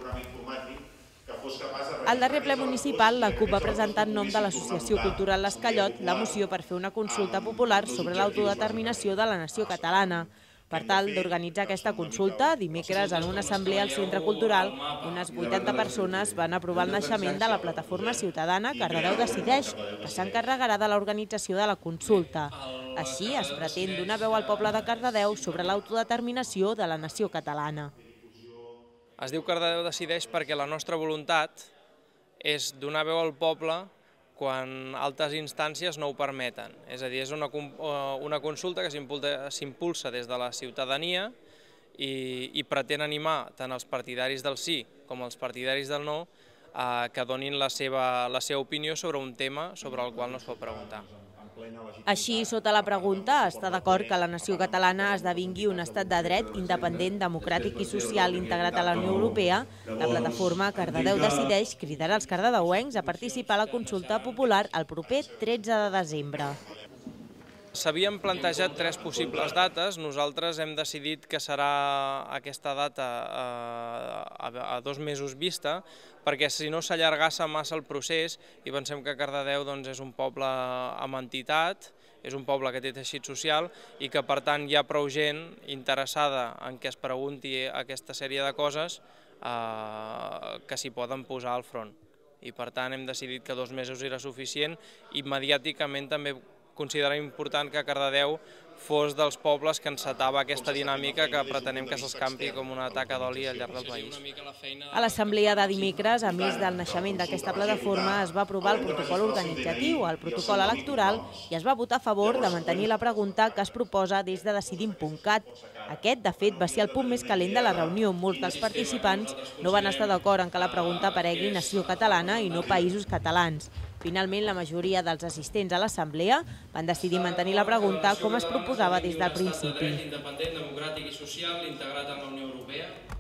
Al darrer ple municipal, la CUP va presentar en nom de l'Associació Cultural L'Escallot la moció per fer una consulta popular sobre l'autodeterminació de la nació catalana. Per tal d'organitzar aquesta consulta, dimecres en una assemblea al Centre Cultural, unes 80 persones van aprovar el naixement de la plataforma ciutadana Cardedeu Decideix, que s'encarregarà de l'organització de la consulta. Així es pretén donar veu al poble de Cardedeu sobre l'autodeterminació de la nació catalana. Es diu Cardedeu Decideix perquè la nostra voluntat és donar veu al poble quan altres instàncies no ho permeten. És a dir, és una consulta que s'impulsa des de la ciutadania i pretén animar tant els partidaris del sí com els partidaris del no que donin la seva opinió sobre un tema sobre el qual no es pot preguntar. Així, sota la pregunta, està d'acord que la nació catalana esdevingui un estat de dret independent, democràtic i social integrat a la Unió Europea. La plataforma Cardedeu Decideix cridarà els cardedeuencs a participar a la consulta popular el proper 13 de desembre. S'havien plantejat 3 possibles dates, nosaltres hem decidit que serà aquesta data a 2 mesos vista, perquè si no s'allargassa massa el procés i pensem que Cardedeu és un poble amb entitat, és un poble que té teixit social i que per tant hi ha prou gent interessada en què es pregunti aquesta sèrie de coses que s'hi poden posar al front. I per tant hem decidit que 2 mesos era suficient i mediàticament també considerem important que Cardedeu fos dels pobles que encetava aquesta dinàmica que pretenem que s'escampi com una taca d'oli al llarg del país. A l'assemblea de dimecres, a més del naixement d'aquesta plataforma, es va aprovar el protocol organitzatiu, el protocol electoral, i es va votar a favor de mantenir la pregunta que es proposa des de Decidim.cat. Aquest, de fet, va ser el punt més calent de la reunió. Molts dels participants no van estar d'acord en que la pregunta aparegui nació catalana i no països catalans. Finalment, la majoria dels assistents a l'assemblea van decidir mantenir la pregunta com es proposava des del principi. Independent, democràtic i social integrat en la Unió Europea.